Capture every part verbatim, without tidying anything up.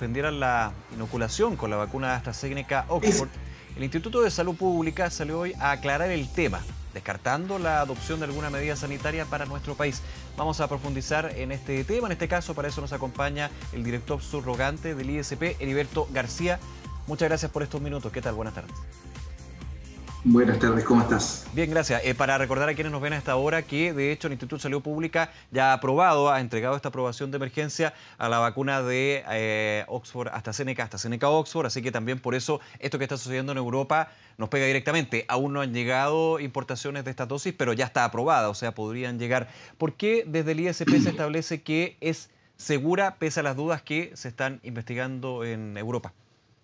suspendieran la inoculación con la vacuna AstraZeneca Oxford, el Instituto de Salud Pública salió hoy a aclarar el tema, descartando la adopción de alguna medida sanitaria para nuestro país. Vamos a profundizar en este tema. En este caso, para eso nos acompaña el director subrogante del I S P, Heriberto García. Muchas gracias por estos minutos. ¿Qué tal? Buenas tardes. Buenas tardes, ¿cómo estás? Bien, gracias. Eh, para recordar a quienes nos ven a esta hora que, de hecho, el Instituto de Salud Pública ya ha aprobado, ha entregado esta aprobación de emergencia a la vacuna de eh, Oxford, AstraZeneca, AstraZeneca Oxford, así que también por eso esto que está sucediendo en Europa nos pega directamente. Aún no han llegado importaciones de estas dosis, pero ya está aprobada, o sea, podrían llegar. ¿Por qué desde el I S P se establece que es segura, pese a las dudas que se están investigando en Europa?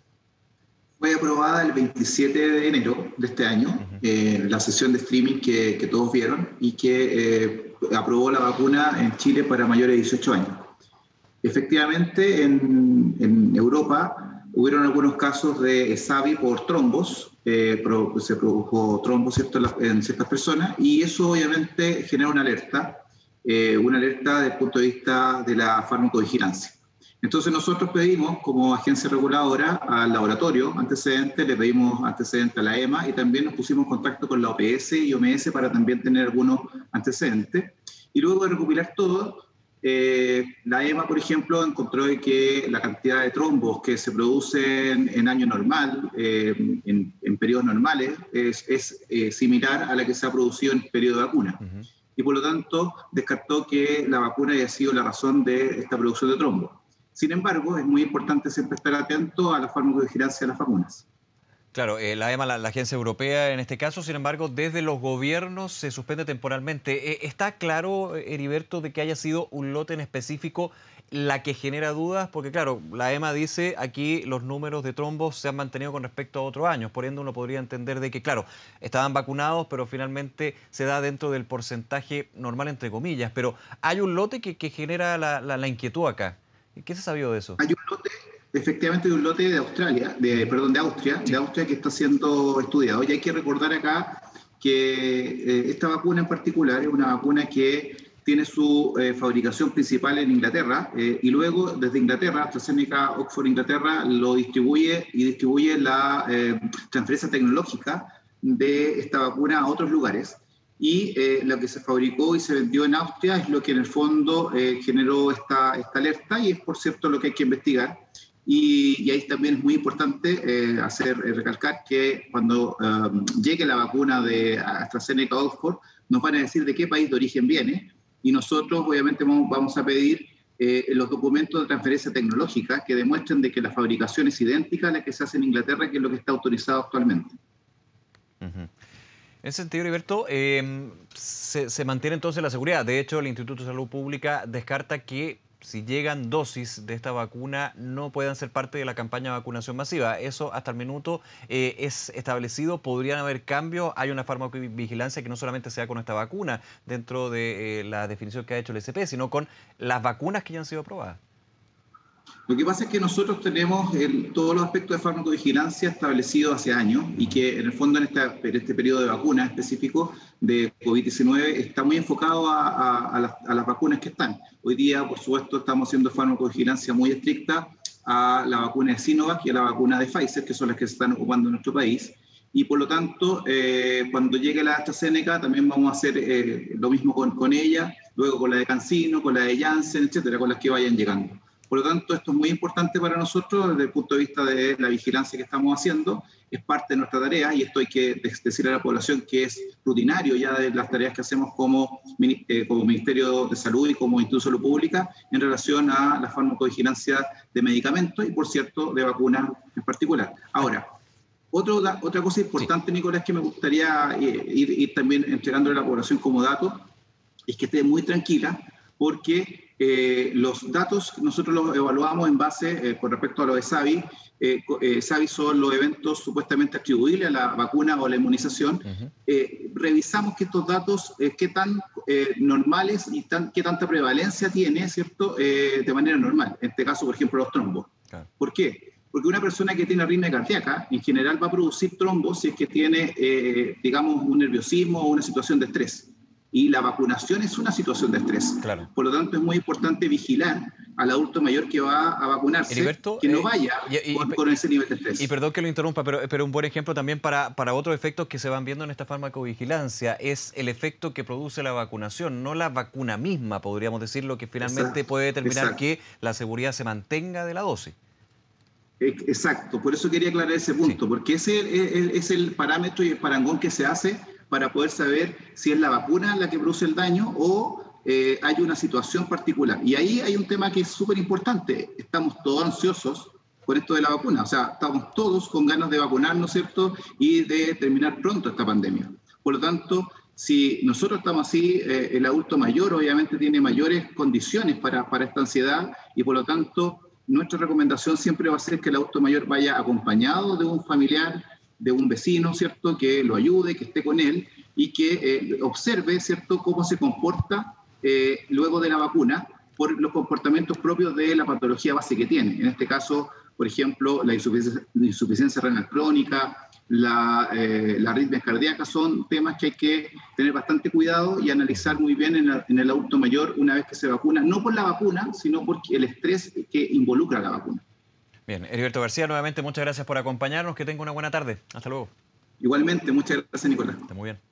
Fue aprobada el veintisiete de enero de este año, uh-huh. eh, la sesión de streaming que, que todos vieron y que eh, aprobó la vacuna en Chile para mayores de dieciocho años. Efectivamente, en, en Europa hubieron algunos casos de ESAVI por trombos, eh, pro, se produjo trombos ¿cierto? en ciertas personas y eso obviamente genera una alerta, eh, una alerta desde el punto de vista de la farmacovigilancia. Entonces nosotros pedimos como agencia reguladora al laboratorio antecedentes, le pedimos antecedentes a la E M A y también nos pusimos en contacto con la O P S y O M S para también tener algunos antecedentes. Y luego de recopilar todo, eh, la E M A, por ejemplo, encontró que la cantidad de trombos que se producen en año normal, eh, en, en periodos normales, es, es eh, similar a la que se ha producido en periodo de vacuna. Uh-huh. Y por lo tanto descartó que la vacuna haya sido la razón de esta producción de trombos. Sin embargo, es muy importante siempre estar atento a la farmacovigilancia de las vacunas. Claro, eh, la E M A, la, la agencia europea en este caso, sin embargo, desde los gobiernos se suspende temporalmente. Eh, ¿Está claro, Heriberto, de que haya sido un lote en específico la que genera dudas? Porque claro, la E M A dice aquí los números de trombos se han mantenido con respecto a otros años, por ende uno podría entender de que, claro, estaban vacunados, pero finalmente se da dentro del porcentaje normal, entre comillas. Pero hay un lote que, que genera la, la, la inquietud acá. ¿Qué se sabió de eso? Hay un lote, efectivamente, hay un lote de Australia, de, perdón, de Austria, sí. de Austria que está siendo estudiado. Y hay que recordar acá que eh, esta vacuna en particular es una vacuna que tiene su eh, fabricación principal en Inglaterra eh, y luego desde Inglaterra, AstraZeneca Oxford Inglaterra lo distribuye y distribuye la eh, transferencia tecnológica de esta vacuna a otros lugares. Y eh, lo que se fabricó y se vendió en Austria es lo que en el fondo eh, generó esta, esta alerta y es por cierto lo que hay que investigar. Y, y ahí también es muy importante eh, hacer eh, recalcar que cuando um, llegue la vacuna de AstraZeneca Oxford nos van a decir de qué país de origen viene y nosotros obviamente vamos, vamos a pedir eh, los documentos de transferencia tecnológica que demuestren de que la fabricación es idéntica a la que se hace en Inglaterra, que es lo que está autorizado actualmente. Uh-huh. En ese sentido, Heriberto, eh, se, se mantiene entonces la seguridad. De hecho, el Instituto de Salud Pública descarta que si llegan dosis de esta vacuna no puedan ser parte de la campaña de vacunación masiva. Eso hasta el minuto eh, es establecido. ¿Podrían haber cambios? Hay una farmacovigilancia que no solamente se da con esta vacuna dentro de eh, la definición que ha hecho el I S P, sino con las vacunas que ya han sido aprobadas. Lo que pasa es que nosotros tenemos el, todos los aspectos de farmacovigilancia establecidos hace años y que en el fondo en, esta, en este periodo de vacuna específico de COVID diecinueve está muy enfocado a, a, a, las, a las vacunas que están. Hoy día, por supuesto, estamos haciendo farmacovigilancia muy estricta a la vacuna de Sinovac y a la vacuna de Pfizer, que son las que se están ocupando en nuestro país. Y por lo tanto, eh, cuando llegue la AstraZeneca también vamos a hacer eh, lo mismo con, con ella, luego con la de CanSino, con la de Janssen, etcétera, con las que vayan llegando. Por lo tanto, esto es muy importante para nosotros desde el punto de vista de la vigilancia que estamos haciendo. Es parte de nuestra tarea y esto hay que decirle a la población que es rutinario ya de las tareas que hacemos como, eh, como Ministerio de Salud y como Instituto de Salud Pública en relación a la farmacovigilancia de medicamentos y, por cierto, de vacunas en particular. Ahora, otro, otra cosa importante, sí. Nicolás, que me gustaría ir, ir también entregándole a la población como dato, es que esté muy tranquila porque Eh, los datos nosotros los evaluamos en base, eh, con respecto a lo de ESAVI, eh, eh, ESAVI son los eventos supuestamente atribuibles a la vacuna o a la inmunización. Uh-huh. eh, revisamos que estos datos, eh, qué tan eh, normales y tan, qué tanta prevalencia tiene, ¿cierto?, eh, de manera normal. En este caso, por ejemplo, los trombos. Claro. ¿Por qué? Porque una persona que tiene arritmia cardíaca, en general va a producir trombos si es que tiene, eh, digamos, un nerviosismo o una situación de estrés. Y la vacunación es una situación de estrés. Claro. Por lo tanto, es muy importante vigilar al adulto mayor que va a vacunarse, Heriberto, que no eh, vaya y, y, con, con ese nivel de estrés. Y perdón que lo interrumpa, pero, pero un buen ejemplo también para, para otros efectos que se van viendo en esta farmacovigilancia es el efecto que produce la vacunación, no la vacuna misma, podríamos decirlo, que finalmente Exacto, puede determinar exacto. que la seguridad se mantenga de la dosis. Exacto, por eso quería aclarar ese punto, Sí. porque ese es, es el parámetro y el parangón que se hace para poder saber si es la vacuna la que produce el daño o eh, hay una situación particular. Y ahí hay un tema que es súper importante. Estamos todos ansiosos por esto de la vacuna, o sea, estamos todos con ganas de vacunarnos, ¿cierto? Y de terminar pronto esta pandemia. Por lo tanto, si nosotros estamos así, eh, el adulto mayor obviamente tiene mayores condiciones para, para esta ansiedad y por lo tanto nuestra recomendación siempre va a ser que el adulto mayor vaya acompañado de un familiar, de un vecino, ¿cierto? Que lo ayude, que esté con él y que eh, observe, ¿cierto?, cómo se comporta eh, luego de la vacuna por los comportamientos propios de la patología base que tiene. En este caso, por ejemplo, la insuficiencia, la insuficiencia renal crónica, la, eh, las arritmias cardíacas son temas que hay que tener bastante cuidado y analizar muy bien en, la, en el adulto mayor una vez que se vacuna, no por la vacuna, sino por el estrés que involucra la vacuna. Bien, Heriberto García, nuevamente muchas gracias por acompañarnos, que tenga una buena tarde. Hasta luego. Igualmente, muchas gracias, Nicolás. Está muy bien.